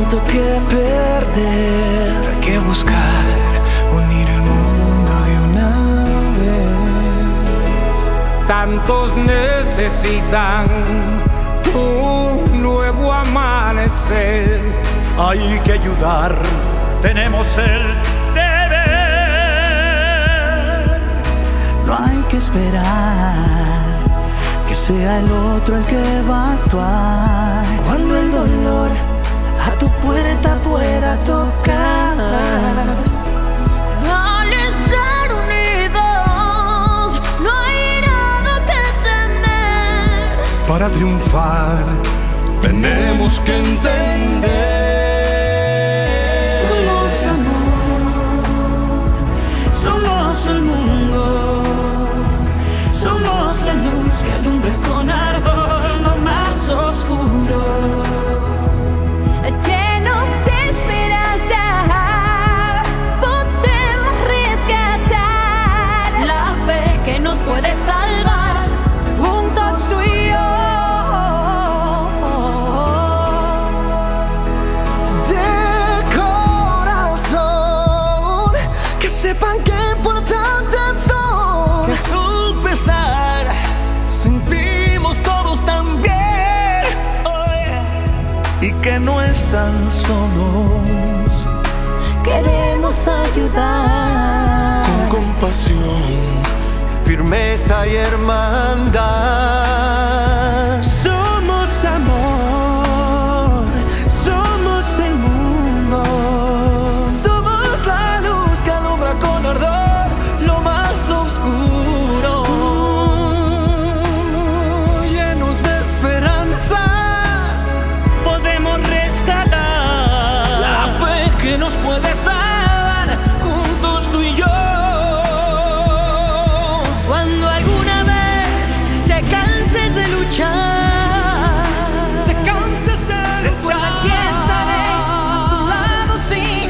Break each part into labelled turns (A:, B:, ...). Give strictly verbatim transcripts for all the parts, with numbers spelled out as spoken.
A: tanto que perder. Hay que buscar unir el mundo de una vez.
B: Tantos necesitan un nuevo amanecer.
C: Hay que ayudar, tenemos el deber.
A: No hay que esperar que sea el otro el que va a actuar. Cuando el dolor a tu puerta pueda tocar.
D: Al estar unidos no hay nada que temer.
C: Para triunfar tenemos que entender.
A: Somos amor, somos el mundo. Somos la luz que alumbra con ardor lo más oscuro.
D: Llenos de esperanza podemos rescatar la fe que nos puede salvar. Juntos tú y yo.
A: De corazón, que sepan qué importantes son. Que a su pesar sentimos todos también. Oh, yeah. Y que no están solos.
D: Queremos ayudar.
C: Con compasión, firmeza y hermandad.
A: Somos amor, somos el mundo. Somos la luz que alumbra con ardor lo más oscuro.
B: Llenos de esperanza podemos rescatar
A: La fe que nos puede salvar, juntos tú y yo.
D: Cuando alguna vez te canses de luchar,
A: Te cansas de
D: recuerda que estaré a tu lado sin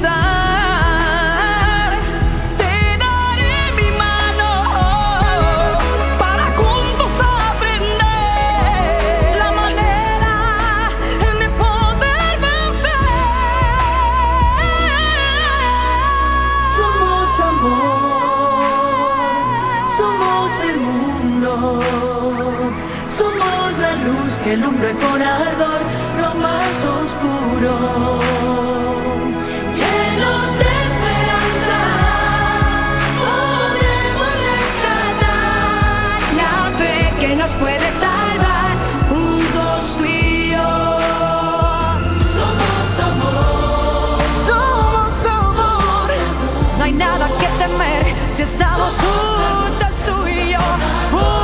D: dudar. Te daré mi mano para juntos aprender la manera de poder vencer.
A: Somos amor, somos el mundo. Somos la luz que alumbra con ardor lo más oscuro.
D: Llenos de esperanza podemos rescatar la fe que nos puede salvar. Juntos tú y yo. Somos amor,
A: Somos amor,
D: no hay nada que temer si estamos juntos tú y yo.